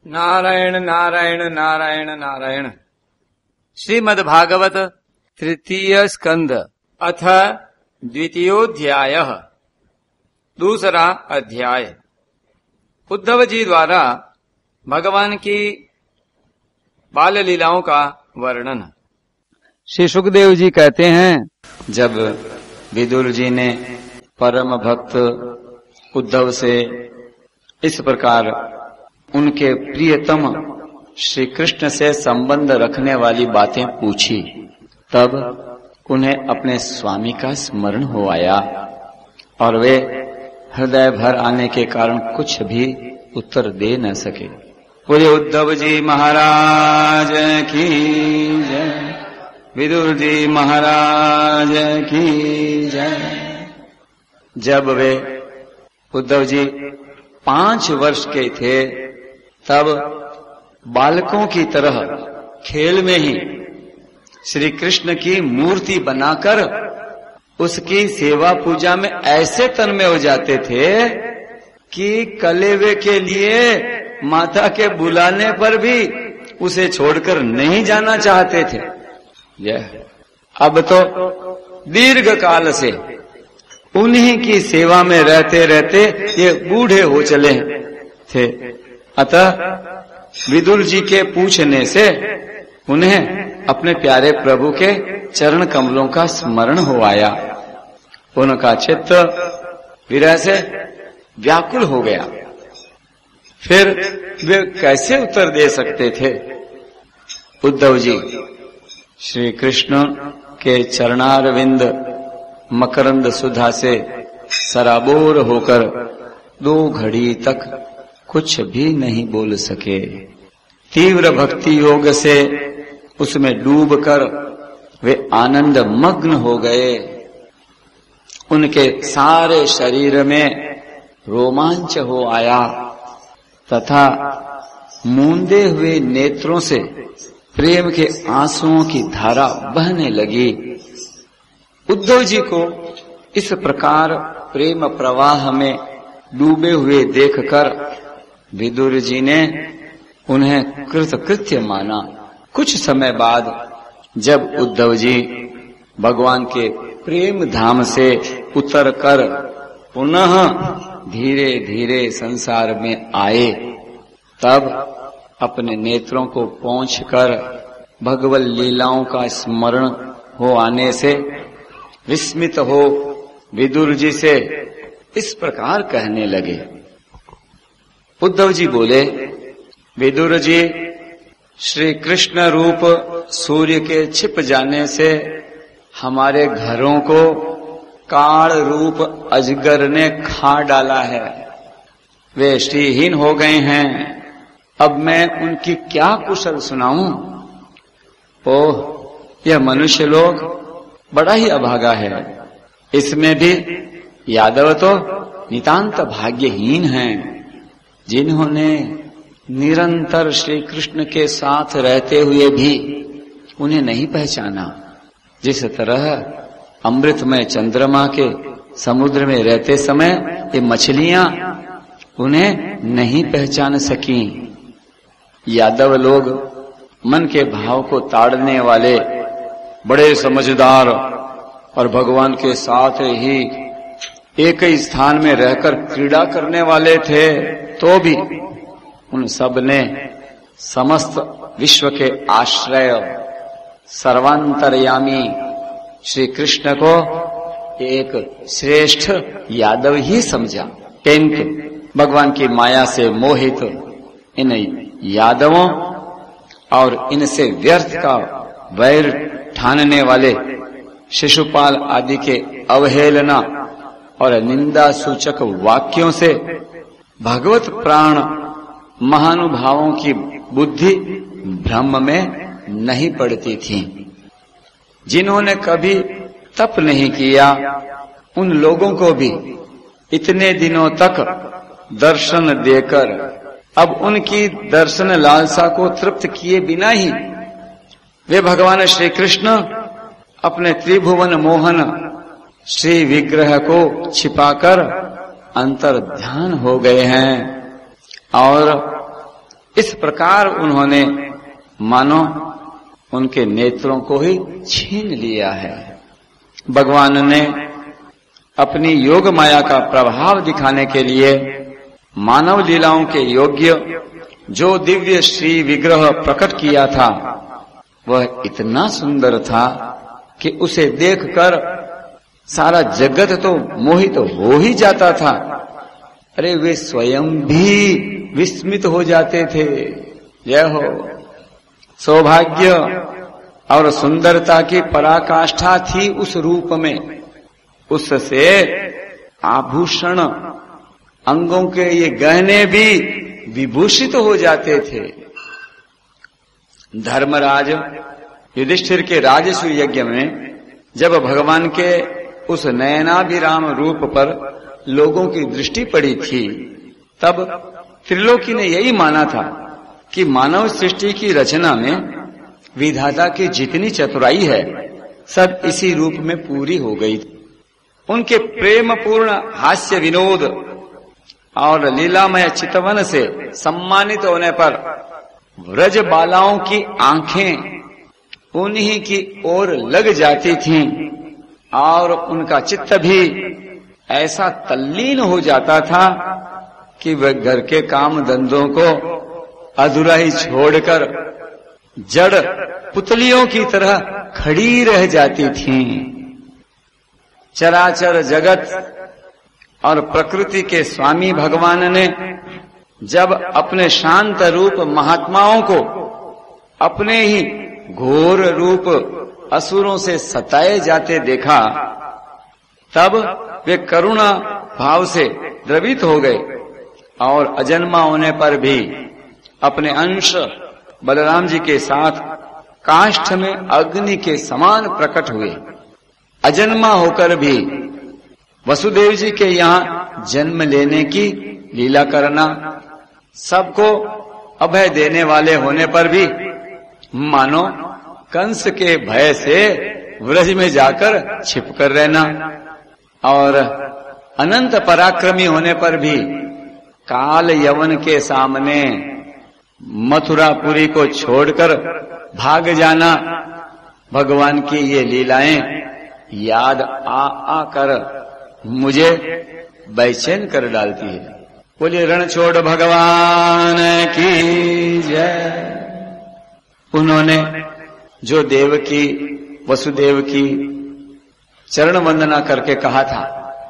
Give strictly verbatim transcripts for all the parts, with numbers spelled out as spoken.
नारायण नारायण नारायण नारायण। श्रीमद् भागवत तृतीय स्कंद अथ द्वितीयोध्याय। दूसरा अध्याय। उद्धव जी द्वारा भगवान की बाल लीलाओं का वर्णन। श्री सुखदेव जी कहते हैं, जब विदुर जी ने परम भक्त उद्धव से इस प्रकार उनके प्रियतम श्री कृष्ण से संबंध रखने वाली बातें पूछी, तब उन्हें अपने स्वामी का स्मरण हो आया और वे हृदय भर आने के कारण कुछ भी उत्तर दे न सके। बोले उद्धव जी महाराज की जय, विदुर जी महाराज की जय। जब वे उद्धव जी पांच वर्ष के थे, तब बालकों की तरह खेल में ही श्री कृष्ण की मूर्ति बनाकर उसकी सेवा पूजा में ऐसे तन्मय हो जाते थे कि कलेवे के लिए माता के बुलाने पर भी उसे छोड़कर नहीं जाना चाहते थे। यह अब तो दीर्घ काल से उन्हीं की सेवा में रहते रहते ये बूढ़े हो चले थे। अतः विदुर जी के पूछने से उन्हें अपने प्यारे प्रभु के चरण कमलों का स्मरण हो आया। उनका चित्त विरह से व्याकुल हो गया। फिर वे कैसे उत्तर दे सकते थे? उद्धव जी श्री कृष्ण के चरणारविंद मकरंद सुधा से सराबोर होकर दो घड़ी तक कुछ भी नहीं बोल सके। तीव्र भक्ति योग से उसमें डूबकर वे आनंद मग्न हो गए। उनके सारे शरीर में रोमांच हो आया तथा मूंदे हुए नेत्रों से प्रेम के आंसुओं की धारा बहने लगी। उद्धव जी को इस प्रकार प्रेम प्रवाह में डूबे हुए देखकर विदुर जी ने उन्हें कृतकृत्य माना। कुछ समय बाद जब उद्धव जी भगवान के प्रेम धाम से उतरकर पुनः धीरे धीरे संसार में आए, तब अपने नेत्रों को पोंछकर भगवत लीलाओं का स्मरण हो आने से विस्मित हो विदुर जी से इस प्रकार कहने लगे। उद्धव जी बोले, विदुर जी, श्री कृष्ण रूप सूर्य के छिप जाने से हमारे घरों को काल रूप अजगर ने खा डाला है। वे श्रीहीन हो गए हैं। अब मैं उनकी क्या कुशल सुनाऊं? ओह, यह मनुष्य लोग बड़ा ही अभागा है। इसमें भी यादव तो नितांत भाग्यहीन हैं, जिन्होंने निरंतर श्री कृष्ण के साथ रहते हुए भी उन्हें नहीं पहचाना। जिस तरह अमृतमय चंद्रमा के समुद्र में रहते समय ये मछलियां उन्हें नहीं पहचान सकी। यादव लोग मन के भाव को ताड़ने वाले बड़े समझदार और भगवान के साथ ही एक ही स्थान में रहकर क्रीड़ा करने वाले थे, तो भी उन सब ने समस्त विश्व के आश्रय सर्वांतर्यामी श्री कृष्ण को एक श्रेष्ठ यादव ही समझा। किंतु भगवान की माया से मोहित इन यादवों और इनसे व्यर्थ का वैर ठानने वाले शिशुपाल आदि के अवहेलना और निंदा सूचक वाक्यों से भगवत प्राण महानुभावों की बुद्धि भ्रम में नहीं पड़ती थी। जिन्होंने कभी तप नहीं किया, उन लोगों को भी इतने दिनों तक दर्शन देकर अब उनकी दर्शन लालसा को तृप्त किए बिना ही वे भगवान श्री कृष्ण अपने त्रिभुवन मोहन श्री विग्रह को छिपाकर अंतर ध्यान हो गए हैं और इस प्रकार उन्होंने मानो उनके नेत्रों को ही छीन लिया है। भगवान ने अपनी योग माया का प्रभाव दिखाने के लिए मानव लीलाओं के योग्य जो दिव्य श्री विग्रह प्रकट किया था वह इतना सुंदर था कि उसे देखकर सारा जगत तो मोहित तो हो ही जाता था। अरे वे स्वयं भी विस्मित हो जाते थे। जय हो। सौभाग्य और सुंदरता की पराकाष्ठा थी उस रूप में। उससे आभूषण अंगों के ये गहने भी विभूषित हो जाते थे। धर्मराज युधिष्ठिर के राजस्व यज्ञ में जब भगवान के उस नयनाभिराम रूप पर लोगों की दृष्टि पड़ी थी, तब त्रिलोकी ने यही माना था कि मानव सृष्टि की रचना में विधाता की जितनी चतुराई है सब इसी रूप में पूरी हो गई। उनके प्रेम पूर्ण हास्य विनोद और लीलामय चितवन से सम्मानित होने पर व्रज बालाओं की आंखें उन्हीं की ओर लग जाती थीं और उनका चित्त भी ऐसा तल्लीन हो जाता था कि वह घर के काम धंधों को अधूरा ही छोड़कर जड़ पुतलियों की तरह खड़ी रह जाती थीं। चराचर जगत और प्रकृति के स्वामी भगवान ने जब अपने शांत रूप महात्माओं को अपने ही घोर रूप असुरों से सताए जाते देखा, तब वे करुणा भाव से द्रवित हो गए और अजन्मा होने पर भी अपने अंश बलराम जी के साथ काष्ठ में अग्नि के समान प्रकट हुए। अजन्मा होकर भी वसुदेव जी के यहाँ जन्म लेने की लीला करना, सबको अभय देने वाले होने पर भी मानो कंस के भय से व्रज में जाकर छिपकर रहना, और अनंत पराक्रमी होने पर भी काल यवन के सामने मथुरापुरी को छोड़कर भाग जाना। भगवान की ये लीलाएं याद आ आकर मुझे बेचैन कर डालती है। बोलिए रणछोड़ भगवान की जय। उन्होंने जो देवकी वसुदेव की चरण वंदना करके कहा था,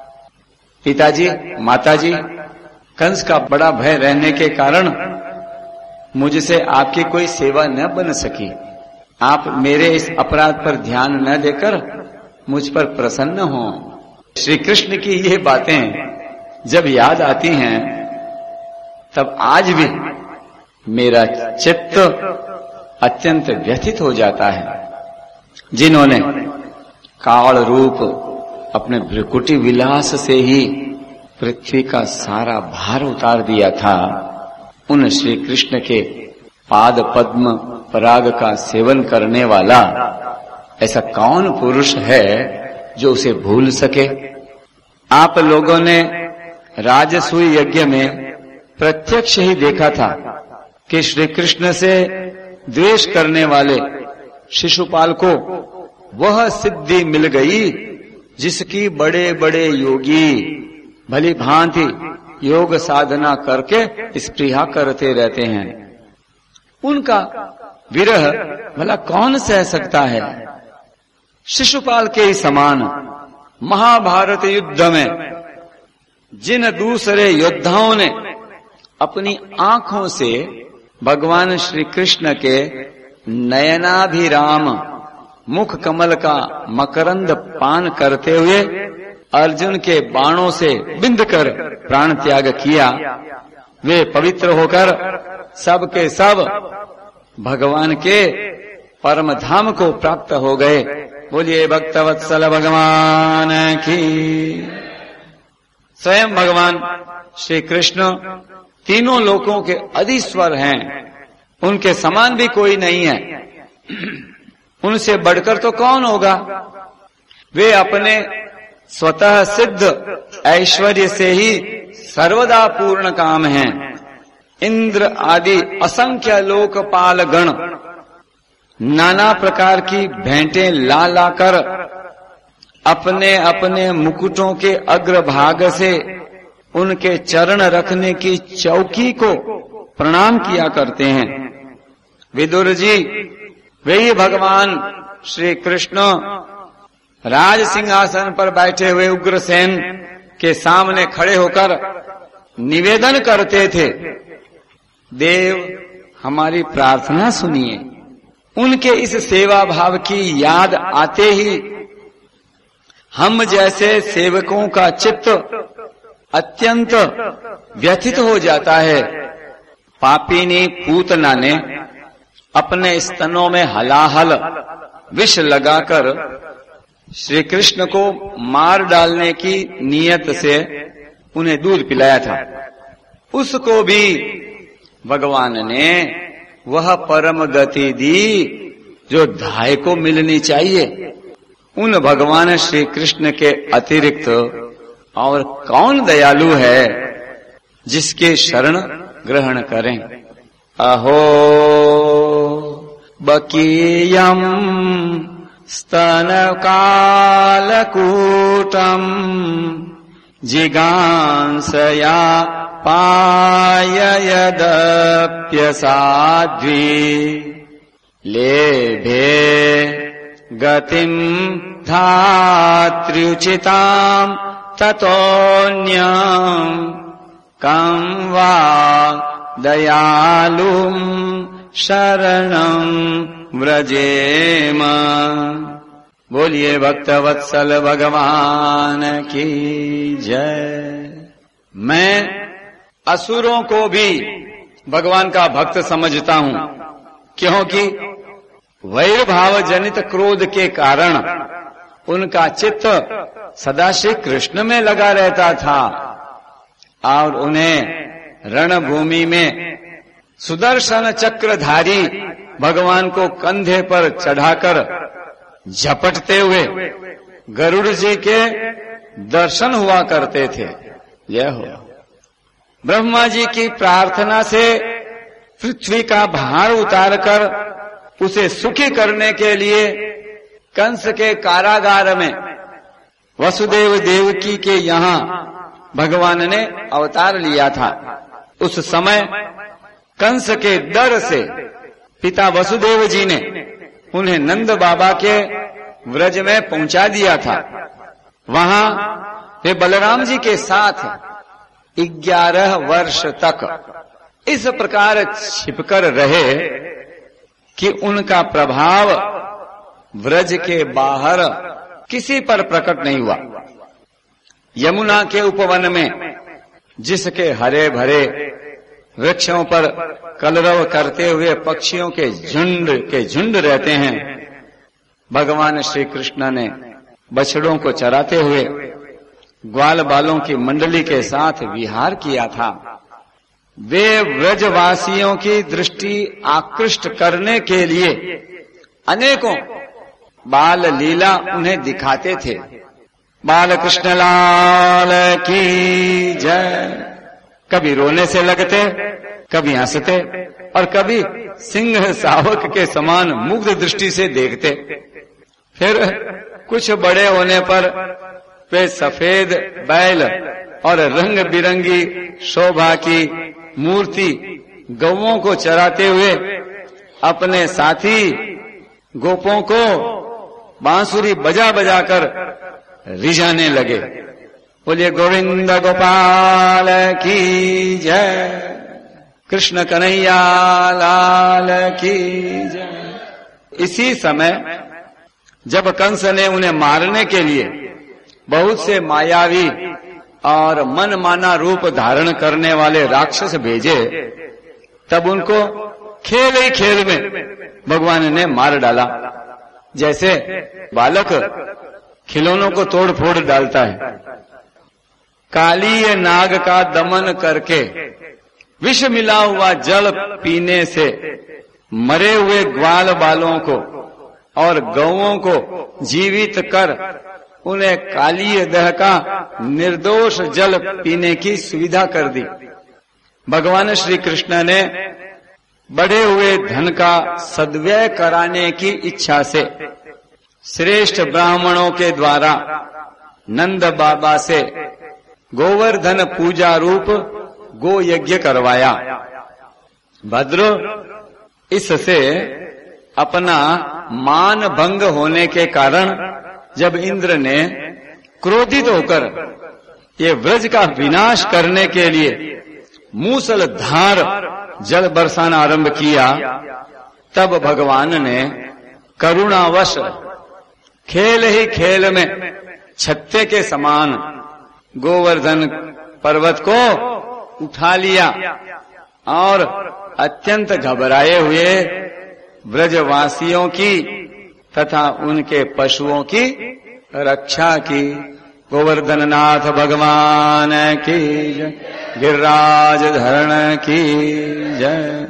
पिताजी माताजी, कंस का बड़ा भय रहने के कारण मुझसे आपकी कोई सेवा न बन सकी। आप मेरे इस अपराध पर ध्यान न देकर मुझ पर प्रसन्न हो। श्री कृष्ण की ये बातें जब याद आती हैं तब आज भी मेरा चित्त अत्यंत व्यथित हो जाता है। जिन्होंने काल रूप अपने भ्रिकुटी विलास से ही पृथ्वी का सारा भार उतार दिया था, उन श्री कृष्ण के पाद पद्म पराग का सेवन करने वाला ऐसा कौन पुरुष है जो उसे भूल सके। आप लोगों ने राजसूय यज्ञ में प्रत्यक्ष ही देखा था कि श्री कृष्ण से द्वेष करने वाले शिशुपाल को वह सिद्धि मिल गई जिसकी बड़े बड़े योगी भली भांति योग साधना करके स्पृहा करते रहते हैं। उनका विरह भला कौन सह सकता है। शिशुपाल के ही समान महाभारत युद्ध में जिन दूसरे योद्धाओं ने अपनी आंखों से भगवान श्री कृष्ण के नयनाभिराम मुख कमल का मकरंद पान करते हुए अर्जुन के बाणों से बिंद कर प्राण त्याग किया, वे पवित्र होकर सब के सब भगवान के परम धाम को प्राप्त हो गए। बोलिए भक्तवत्सल भगवान की। स्वयं भगवान श्री कृष्ण तीनों लोकों के अधीश्वर हैं, उनके समान भी कोई नहीं है, उनसे बढ़कर तो कौन होगा। वे अपने स्वतः सिद्ध ऐश्वर्य से ही सर्वदा पूर्ण काम हैं। इंद्र आदि असंख्य लोकपाल गण नाना प्रकार की भेंटें ला लाकर अपने अपने मुकुटों के अग्रभाग से उनके चरण रखने की चौकी को प्रणाम किया करते हैं। विदुर जी वही भगवान श्री कृष्ण राज सिंहासन पर बैठे हुए उग्रसेन के सामने खड़े होकर निवेदन करते थे, देव हमारी प्रार्थना सुनिए। उनके इस सेवा भाव की याद आते ही हम जैसे सेवकों का चित्त अत्यंत व्यथित हो जाता है। पापिनी पूतना ने अपने स्तनों में हलाहल विष लगाकर श्री कृष्ण को मार डालने की नीयत से उन्हें दूध पिलाया था। उसको भी भगवान ने वह परम गति दी जो धाय को मिलनी चाहिए। उन भगवान श्री कृष्ण के अतिरिक्त और कौन दयालु है जिसके शरण ग्रहण करें। अहो बकीयम स्तन कालकूटम जिगांसया पाययदप्यसाध्वी लेभे गतिम धात्र्युचिताम ततोऽन्यं कं वा दयालुं शरणं व्रजेम। बोलिए भक्तवत्सल भगवान की जय। मैं असुरों को भी भगवान का भक्त समझता हूं, क्योंकि वैर भाव जनित क्रोध के कारण उनका चित्त सदा श्री कृष्ण में लगा रहता था और उन्हें रणभूमि में सुदर्शन चक्रधारी भगवान को कंधे पर चढ़ाकर झपटते हुए गरुड़ जी के दर्शन हुआ करते थे। यह हो ब्रह्मा जी की प्रार्थना से पृथ्वी का भार उतारकर उसे सुखी करने के लिए कंस के कारागार में वसुदेव देवकी के यहाँ भगवान ने अवतार लिया था। उस समय कंस के डर से पिता वसुदेव जी ने उन्हें नंद बाबा के व्रज में पहुंचा दिया था। वहां वे बलराम जी के साथ ग्यारह वर्ष तक इस प्रकार छिपकर रहे कि उनका प्रभाव व्रज के बाहर किसी पर प्रकट नहीं हुआ। यमुना के उपवन में जिसके हरे भरे वृक्षों पर कलरव करते हुए पक्षियों के झुंड के झुंड रहते हैं, भगवान श्री कृष्ण ने बछड़ों को चराते हुए ग्वाल बालों की मंडली के साथ विहार किया था। वे व्रजवासियों की दृष्टि आकृष्ट करने के लिए अनेकों बाल लीला उन्हें दिखाते थे। बाल कृष्ण लाल की जय। कभी रोने से लगते, कभी हंसते और कभी सिंह शावक के समान मुग्ध दृष्टि से देखते। फिर कुछ बड़े होने पर वे सफेद बैल और रंग बिरंगी शोभा की मूर्ति गौओं को चराते हुए अपने साथी गोपों को बांसुरी बजा बजा कर रिझाने लगे। बोलिए गोविंद गोपाल की जय, कृष्ण कन्हैया लाल की जय। इसी समय जब कंस ने उन्हें मारने के लिए बहुत से मायावी और मनमाना रूप धारण करने वाले राक्षस भेजे, तब उनको खेल ही खेल में भगवान ने मार डाला। जैसे बालक खिलौनों को तोड़ फोड़ डालता है। कालीय नाग का दमन करके विष मिला हुआ जल पीने से मरे हुए ग्वाल बालों को और गौओं को जीवित कर उन्हें कालीय दह का निर्दोष जल पीने की सुविधा कर दी। भगवान श्री कृष्ण ने बढ़े हुए धन का सद्व्यय कराने की इच्छा से श्रेष्ठ ब्राह्मणों के द्वारा नंद बाबा से गोवर्धन पूजा रूप गो यज्ञ करवाया। भद्र इससे अपना मान भंग होने के कारण जब इंद्र ने क्रोधित होकर ये व्रज का विनाश करने के लिए मूसलधार जल बरसाना आरंभ किया, तब भगवान ने करुणावश खेल ही खेल में छत्ते के समान गोवर्धन पर्वत को उठा लिया और अत्यंत घबराए हुए ब्रजवासियों की तथा उनके पशुओं की रक्षा की। गोवर्धन नाथ भगवान की जय, गिरिराज धरण की जय।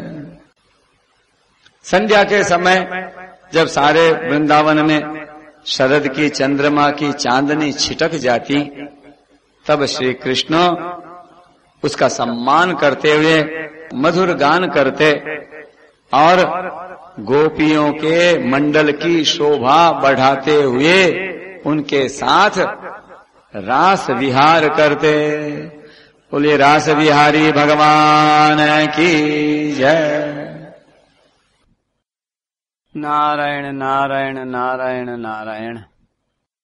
संध्या के समय जब सारे वृंदावन में शरद की चंद्रमा की चांदनी छिटक जाती, तब श्री कृष्ण उसका सम्मान करते हुए मधुर गान करते और गोपियों के मंडल की शोभा बढ़ाते हुए उनके साथ रास विहार करते। बोलिए रास विहारी भगवान की जय। नारायण नारायण नारायण नारायण।